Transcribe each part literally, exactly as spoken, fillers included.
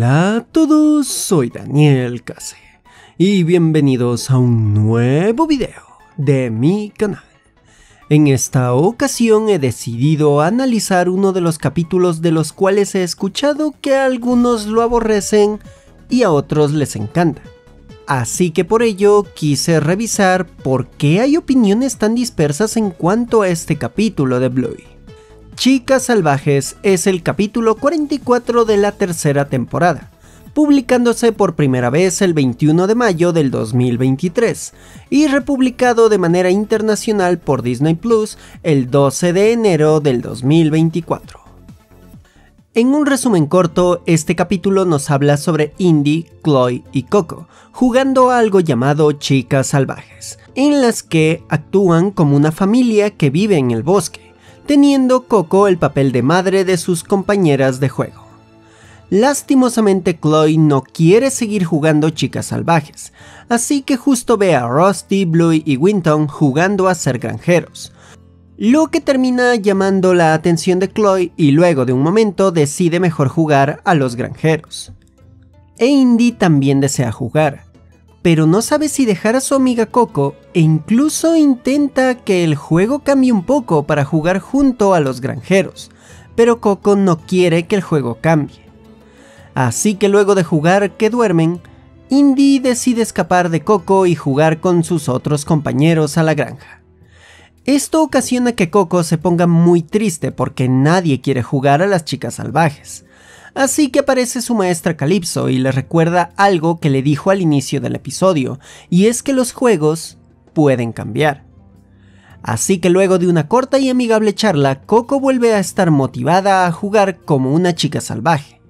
Hola a todos, soy Daniel Case y bienvenidos a un nuevo video de mi canal. En esta ocasión he decidido analizar uno de los capítulos de los cuales he escuchado que a algunos lo aborrecen y a otros les encanta. Así que por ello quise revisar por qué hay opiniones tan dispersas en cuanto a este capítulo de Bluey. Chicas Salvajes es el capítulo cuarenta y cuatro de la tercera temporada, publicándose por primera vez el veintiuno de mayo del dos mil veintitrés y republicado de manera internacional por Disney Plus el doce de enero del dos mil veinticuatro. En un resumen corto, este capítulo nos habla sobre Indy, Chloe y Coco, jugando a algo llamado Chicas Salvajes, en las que actúan como una familia que vive en el bosque, teniendo Coco el papel de madre de sus compañeras de juego. Lastimosamente Chloe no quiere seguir jugando Chicas Salvajes, así que justo ve a Rusty, Bluey y Winton jugando a ser granjeros, lo que termina llamando la atención de Chloe y luego de un momento decide mejor jugar a los granjeros. E Indy también desea jugar, pero no sabe si dejar a su amiga Coco e incluso intenta que el juego cambie un poco para jugar junto a los granjeros, pero Coco no quiere que el juego cambie. Así que luego de jugar que duermen, Indy decide escapar de Coco y jugar con sus otros compañeros a la granja. Esto ocasiona que Coco se ponga muy triste porque nadie quiere jugar a las Chicas Salvajes. Así que aparece su maestra Calypso y le recuerda algo que le dijo al inicio del episodio, y es que los juegos pueden cambiar. Así que luego de una corta y amigable charla, Coco vuelve a estar motivada a jugar como una chica salvaje,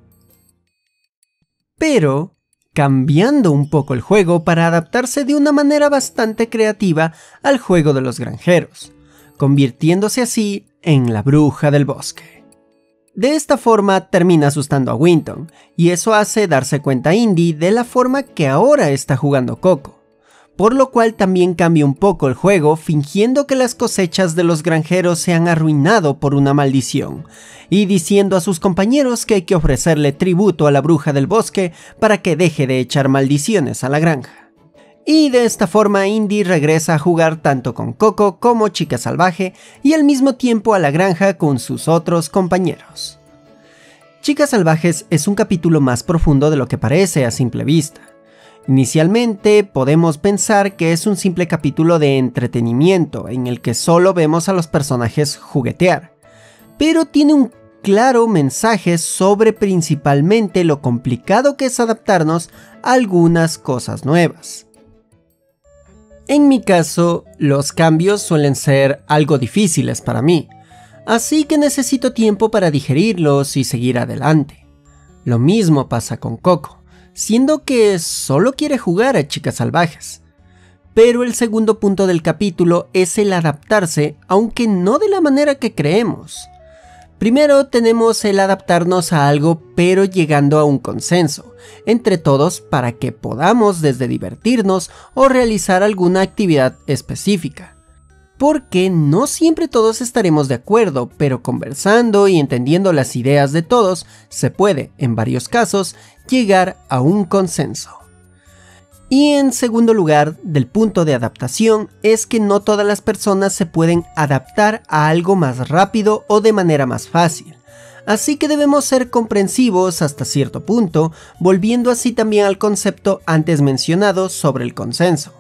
pero cambiando un poco el juego para adaptarse de una manera bastante creativa al juego de los granjeros, convirtiéndose así en la bruja del bosque. De esta forma termina asustando a Winton, y eso hace darse cuenta Indy de la forma que ahora está jugando Coco, por lo cual también cambia un poco el juego fingiendo que las cosechas de los granjeros se han arruinado por una maldición, y diciendo a sus compañeros que hay que ofrecerle tributo a la bruja del bosque para que deje de echar maldiciones a la granja. Y de esta forma Indy regresa a jugar tanto con Coco como Chica Salvaje y al mismo tiempo a la granja con sus otros compañeros. Chicas Salvajes es un capítulo más profundo de lo que parece a simple vista. Inicialmente podemos pensar que es un simple capítulo de entretenimiento en el que solo vemos a los personajes juguetear, pero tiene un claro mensaje sobre principalmente lo complicado que es adaptarnos a algunas cosas nuevas. En mi caso, los cambios suelen ser algo difíciles para mí, así que necesito tiempo para digerirlos y seguir adelante. Lo mismo pasa con Coco, siendo que solo quiere jugar a Chicas Salvajes. Pero el segundo punto del capítulo es el adaptarse, aunque no de la manera que creemos. Primero tenemos el adaptarnos a algo pero llegando a un consenso entre todos para que podamos desde divertirnos o realizar alguna actividad específica. Porque no siempre todos estaremos de acuerdo, pero conversando y entendiendo las ideas de todos se puede, en varios casos, llegar a un consenso. Y en segundo lugar, del punto de adaptación, es que no todas las personas se pueden adaptar a algo más rápido o de manera más fácil. Así que debemos ser comprensivos hasta cierto punto, volviendo así también al concepto antes mencionado sobre el consenso.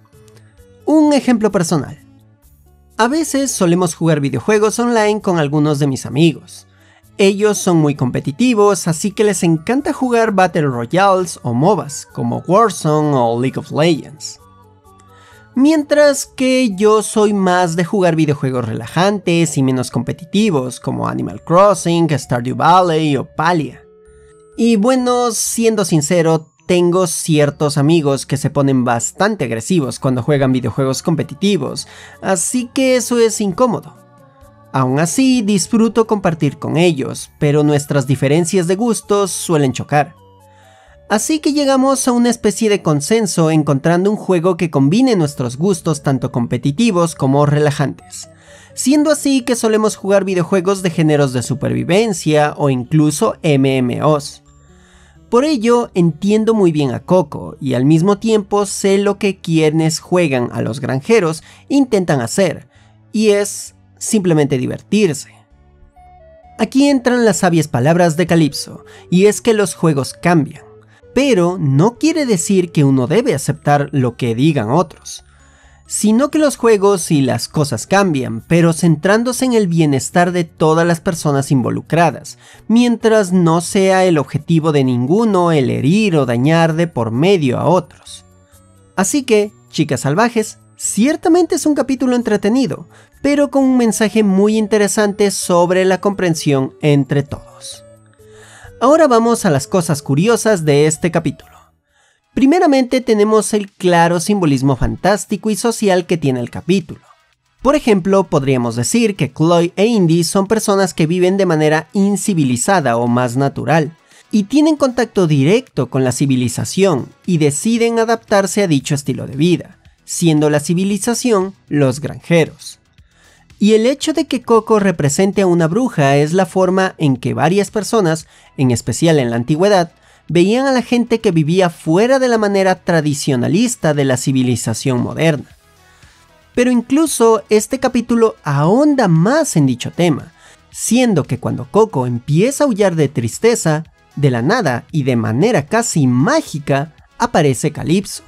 Un ejemplo personal. A veces solemos jugar videojuegos online con algunos de mis amigos. Ellos son muy competitivos, así que les encanta jugar Battle Royales o MOBAs, como Warzone o League of Legends. Mientras que yo soy más de jugar videojuegos relajantes y menos competitivos, como Animal Crossing, Stardew Valley o Palia. Y bueno, siendo sincero, tengo ciertos amigos que se ponen bastante agresivos cuando juegan videojuegos competitivos, así que eso es incómodo. Aún así, disfruto compartir con ellos, pero nuestras diferencias de gustos suelen chocar. Así que llegamos a una especie de consenso encontrando un juego que combine nuestros gustos tanto competitivos como relajantes, siendo así que solemos jugar videojuegos de géneros de supervivencia o incluso M M Os. Por ello entiendo muy bien a Coco y al mismo tiempo sé lo que quienes juegan a los granjeros intentan hacer, y es simplemente divertirse. Aquí entran las sabias palabras de Calypso, y es que los juegos cambian, pero no quiere decir que uno debe aceptar lo que digan otros, sino que los juegos y las cosas cambian, pero centrándose en el bienestar de todas las personas involucradas, mientras no sea el objetivo de ninguno el herir o dañar de por medio a otros. Así que, Chicas Salvajes, ciertamente es un capítulo entretenido, pero con un mensaje muy interesante sobre la comprensión entre todos. Ahora vamos a las cosas curiosas de este capítulo. Primeramente tenemos el claro simbolismo fantástico y social que tiene el capítulo. Por ejemplo, podríamos decir que Chloe e Indy son personas que viven de manera incivilizada o más natural, y tienen contacto directo con la civilización y deciden adaptarse a dicho estilo de vida, siendo la civilización los granjeros. Y el hecho de que Coco represente a una bruja es la forma en que varias personas, en especial en la antigüedad, veían a la gente que vivía fuera de la manera tradicionalista de la civilización moderna. Pero incluso este capítulo ahonda más en dicho tema, siendo que cuando Coco empieza a aullar de tristeza, de la nada y de manera casi mágica, aparece Calypso.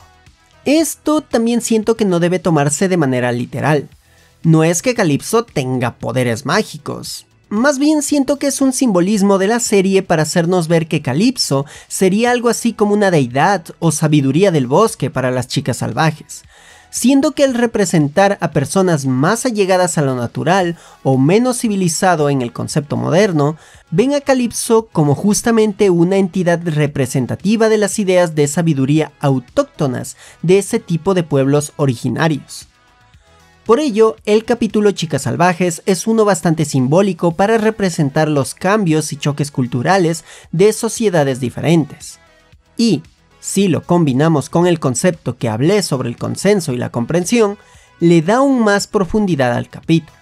Esto también siento que no debe tomarse de manera literal. No es que Calypso tenga poderes mágicos. Más bien siento que es un simbolismo de la serie para hacernos ver que Calypso sería algo así como una deidad o sabiduría del bosque para las chicas salvajes, siendo que al representar a personas más allegadas a lo natural o menos civilizado en el concepto moderno, ven a Calypso como justamente una entidad representativa de las ideas de sabiduría autóctonas de ese tipo de pueblos originarios. Por ello, el capítulo Chicas Salvajes es uno bastante simbólico para representar los cambios y choques culturales de sociedades diferentes. Y, si lo combinamos con el concepto que hablé sobre el consenso y la comprensión, le da aún más profundidad al capítulo.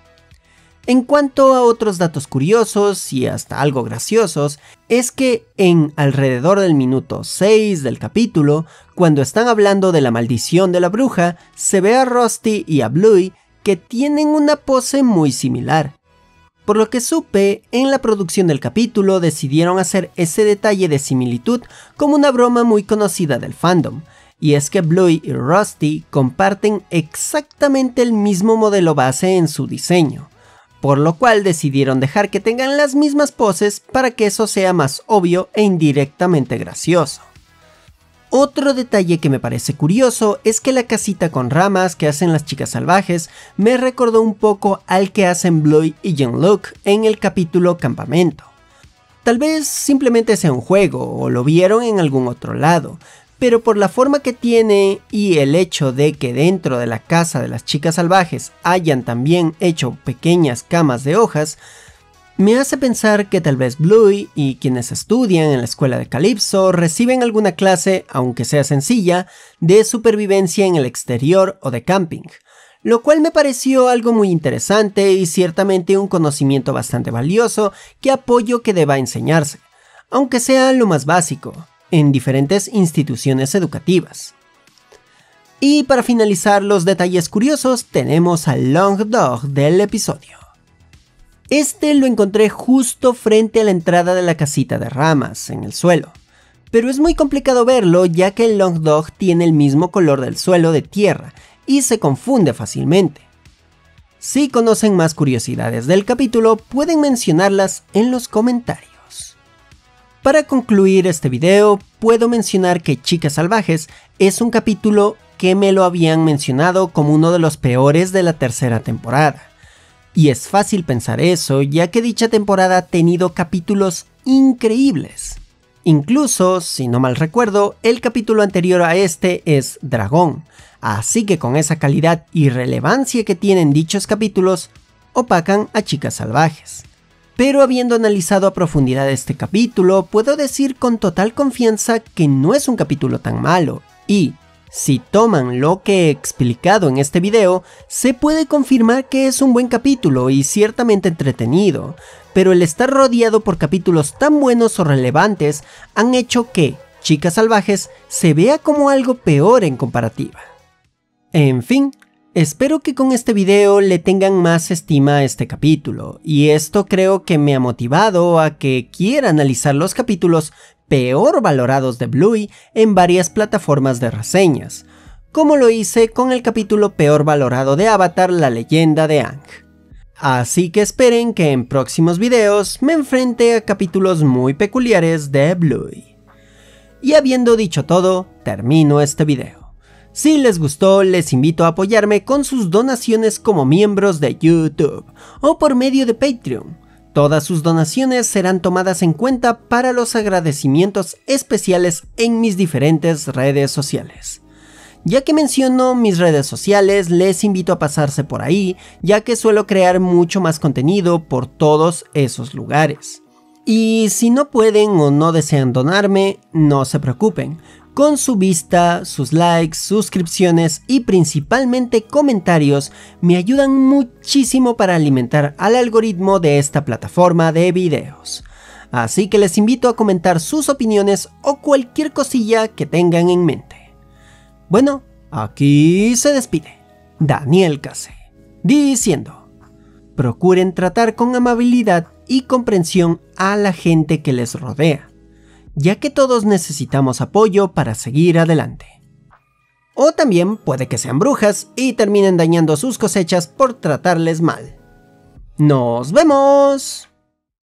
En cuanto a otros datos curiosos y hasta algo graciosos, es que en alrededor del minuto seis del capítulo, cuando están hablando de la maldición de la bruja, se ve a Rusty y a Bluey que tienen una pose muy similar. Por lo que supe, en la producción del capítulo decidieron hacer ese detalle de similitud como una broma muy conocida del fandom, y es que Bluey y Rusty comparten exactamente el mismo modelo base en su diseño, por lo cual decidieron dejar que tengan las mismas poses para que eso sea más obvio e indirectamente gracioso. Otro detalle que me parece curioso es que la casita con ramas que hacen las chicas salvajes me recordó un poco al que hacen Bluey y Jean-Luc en el capítulo Campamento. Tal vez simplemente sea un juego o lo vieron en algún otro lado, pero por la forma que tiene y el hecho de que dentro de la casa de las chicas salvajes hayan también hecho pequeñas camas de hojas, me hace pensar que tal vez Bluey y quienes estudian en la escuela de Calypso reciben alguna clase, aunque sea sencilla, de supervivencia en el exterior o de camping, lo cual me pareció algo muy interesante y ciertamente un conocimiento bastante valioso que apoyo que deba enseñarse, aunque sea lo más básico, en diferentes instituciones educativas. Y para finalizar los detalles curiosos tenemos al Long Dog del episodio. Este lo encontré justo frente a la entrada de la casita de ramas, en el suelo, pero es muy complicado verlo ya que el Long Dog tiene el mismo color del suelo de tierra y se confunde fácilmente. Si conocen más curiosidades del capítulo pueden mencionarlas en los comentarios. Para concluir este video, puedo mencionar que Chicas Salvajes es un capítulo que me lo habían mencionado como uno de los peores de la tercera temporada. Y es fácil pensar eso, ya que dicha temporada ha tenido capítulos increíbles. Incluso, si no mal recuerdo, el capítulo anterior a este es Dragón, así que con esa calidad y relevancia que tienen dichos capítulos, opacan a Chicas Salvajes. Pero habiendo analizado a profundidad este capítulo, puedo decir con total confianza que no es un capítulo tan malo, y, Si toman lo que he explicado en este video, se puede confirmar que es un buen capítulo y ciertamente entretenido, pero el estar rodeado por capítulos tan buenos o relevantes han hecho que Chicas Salvajes se vea como algo peor en comparativa. En fin, espero que con este video le tengan más estima a este capítulo, y esto creo que me ha motivado a que quiera analizar los capítulos peor valorados de Bluey en varias plataformas de reseñas, como lo hice con el capítulo peor valorado de Avatar: La leyenda de Aang. Así que esperen que en próximos videos me enfrente a capítulos muy peculiares de Bluey. Y habiendo dicho todo, termino este video. Si les gustó, les invito a apoyarme con sus donaciones como miembros de YouTube o por medio de Patreon. Todas sus donaciones serán tomadas en cuenta para los agradecimientos especiales en mis diferentes redes sociales. Ya que menciono mis redes sociales, les invito a pasarse por ahí, ya que suelo crear mucho más contenido por todos esos lugares. Y si no pueden o no desean donarme, no se preocupen. Con su vista, sus likes, suscripciones y principalmente comentarios me ayudan muchísimo para alimentar al algoritmo de esta plataforma de videos. Así que les invito a comentar sus opiniones o cualquier cosilla que tengan en mente. Bueno, aquí se despide Daniel Case, diciendo: procuren tratar con amabilidad y comprensión a la gente que les rodea, ya que todos necesitamos apoyo para seguir adelante. O también puede que sean brujas y terminen dañando sus cosechas por tratarles mal. ¡Nos vemos!